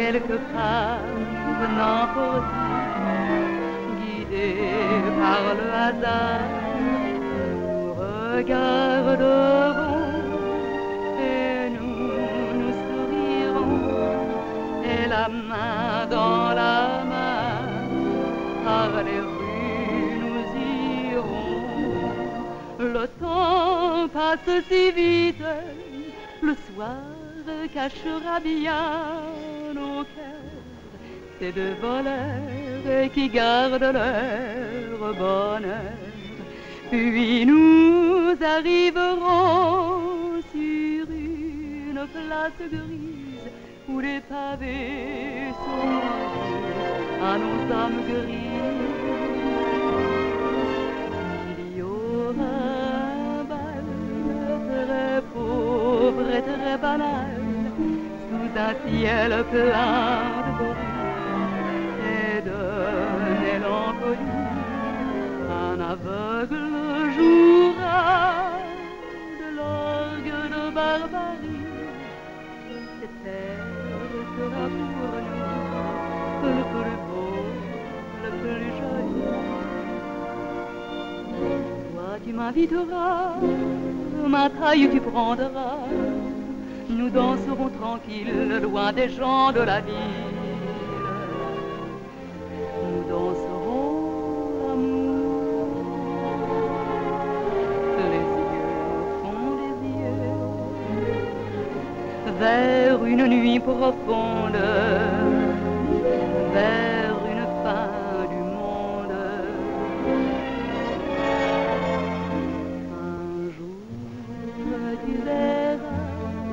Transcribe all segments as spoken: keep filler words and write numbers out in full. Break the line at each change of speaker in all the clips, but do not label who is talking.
quelque part pour n'emporter, guidés par le hasard, nous regarderons et nous nous sourirons, et la main dans la main, par les rues nous irons. Le temps passe si vite, le soir cachera bien nos cœurs, ces deux voleurs qui gardent leur bonheur. Puis nous arriverons sur une place grise où les pavés sont à nos âmes grises. Il y aura un bal très pauvre et très banal, sous un ciel plein de bruit et de mélancolie. Un aveugle jouera de l'orgue de barbarie. Cette terre sera pour nous le plus beau, le plus joli. Toi tu m'inviteras, ma taille tu prendras, nous danserons tranquilles, loin des gens de la ville. Nous danserons l'amour, les yeux au fond des yeux, vers une nuit profonde, vers une fin du monde. Un jour tu verras,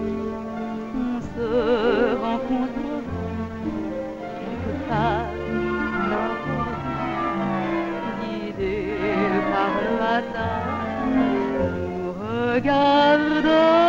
se rencontrera quelque part, n'importe où, guidés par le hasard, nous regardons.